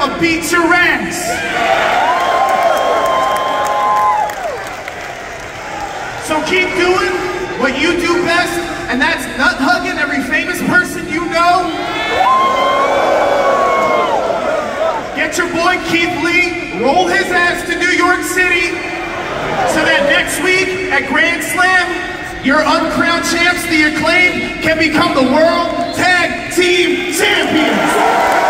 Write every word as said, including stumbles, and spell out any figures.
I'ma beat your ass. So keep doing what you do best, and that's nut hugging every famous person you know. Get your boy Keith Lee, roll his ass to New York City, so that next week at Grand Slam, your uncrowned champs, the Acclaimed, can become the World Tag Team Champions.